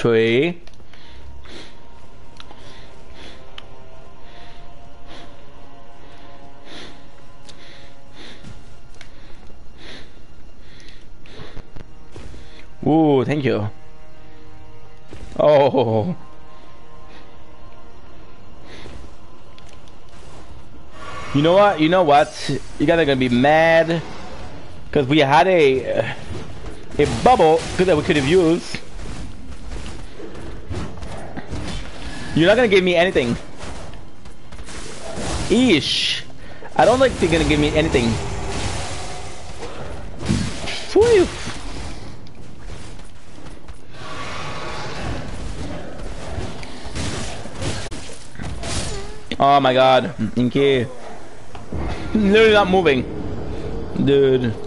tree. Ooh, thank you. Oh. You know what? You know what? You guys are gonna be mad because we had a bubble that we could have used. You're not gonna give me anything. Eesh. I don't think they're gonna give me anything. Whew. Oh my god. Okay. Literally not moving. Dude.